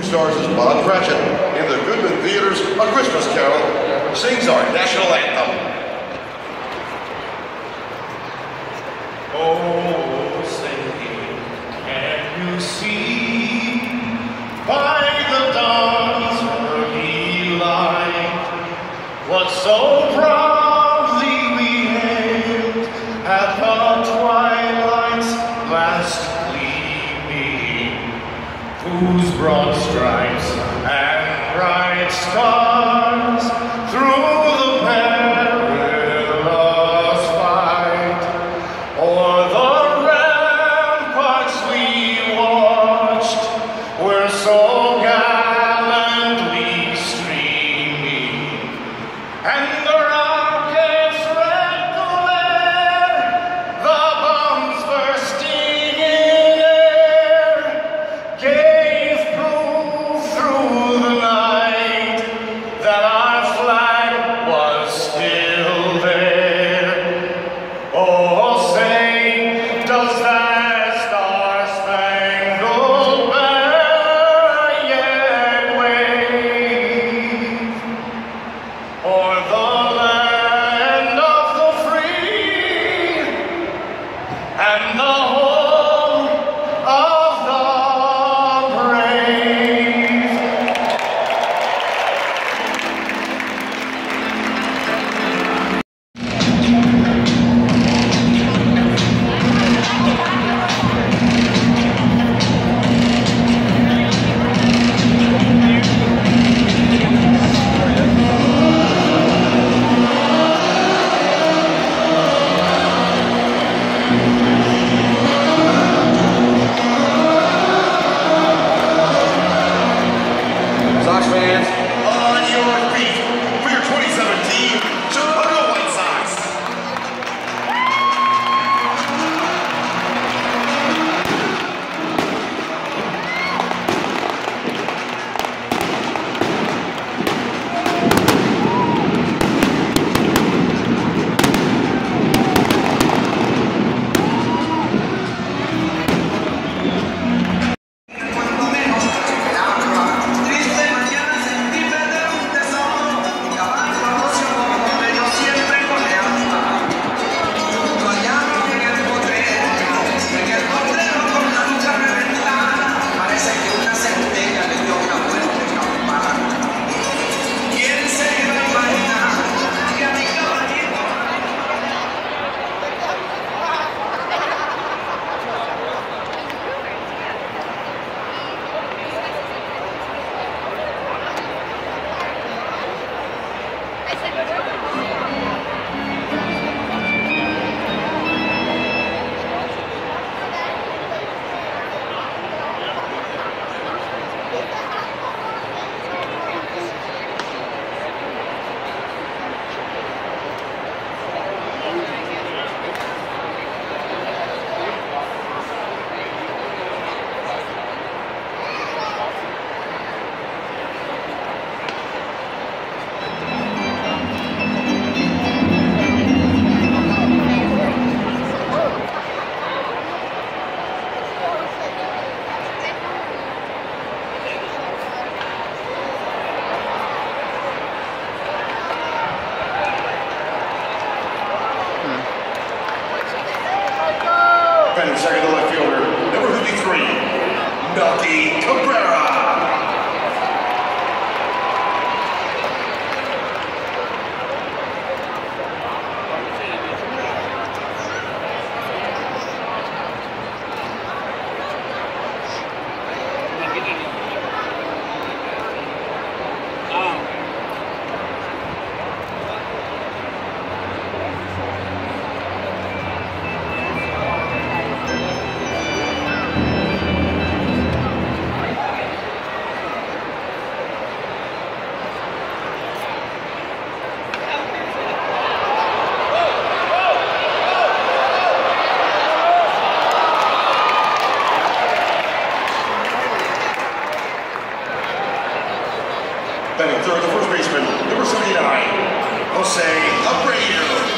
stars as Bob Cratchit in the Goodman Theater's A Christmas Carol, sings our national anthem. Oh, say, can you see by the dawn's early light what so proudly we hailed at the twilight's last gleaming, whose broad stripes and bright stars through the perilous fight o'er the ramparts we watched were so gallantly streaming, and the rockets' red glare, the bombs bursting in air, gave proof through the night that our flag was still there. Oh, say, does that star-spangled banner yet wave o'er the land of the free and the home of the brave? Sox fans, on your feet for your 2017 Chicago White Sox. Batting second to left fielder, number 53, Melky Cabrera. Batting third, the first baseman, number 79, Jose Abreu.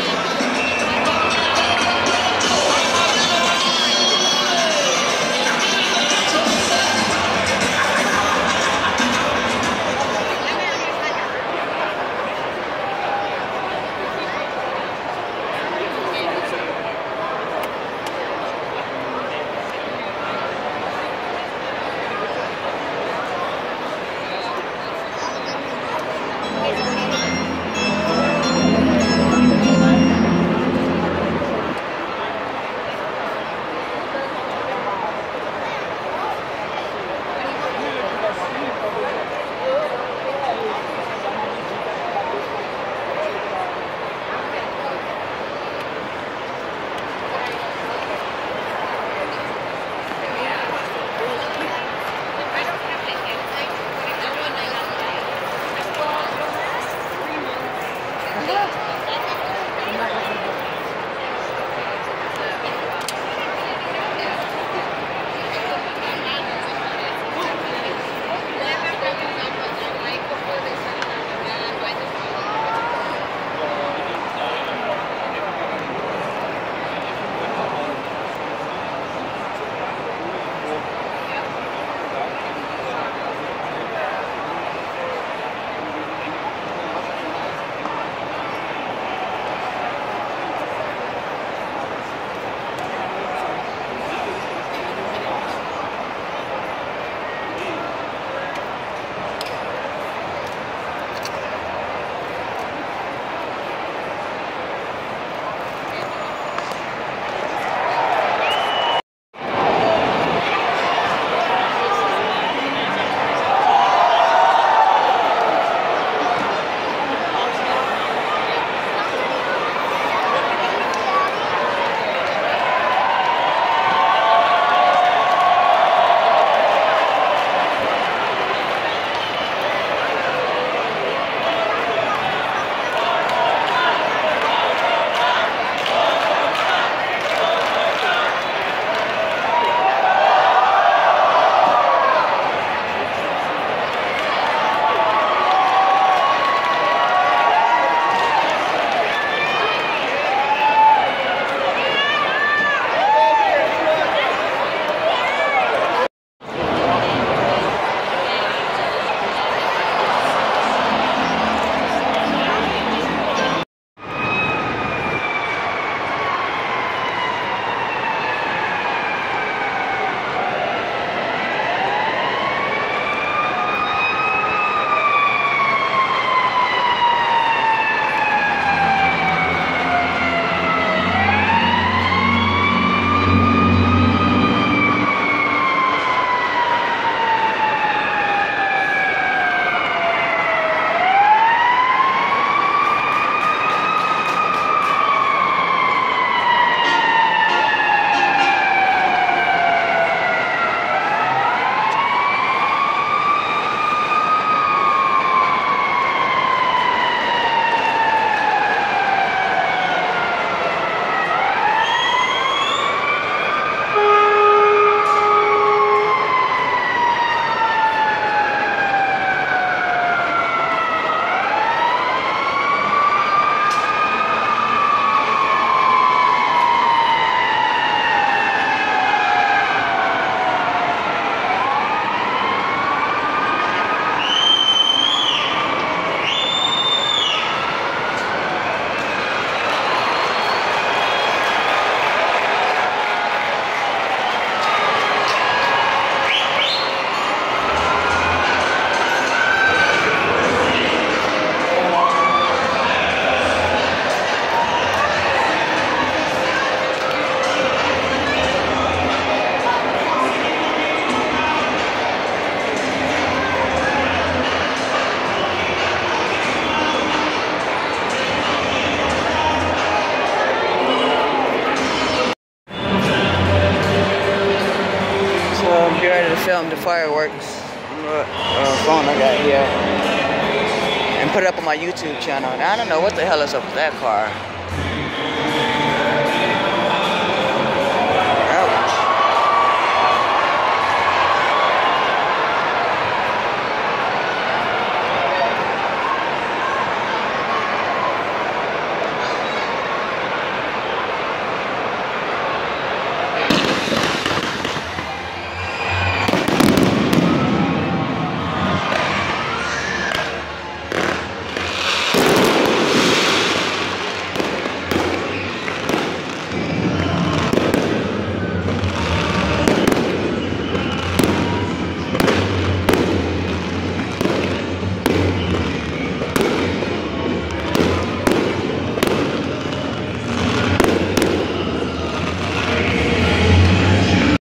fireworks phone I got here and put it up on my YouTube channel. And I don't know what the hell is up with that car.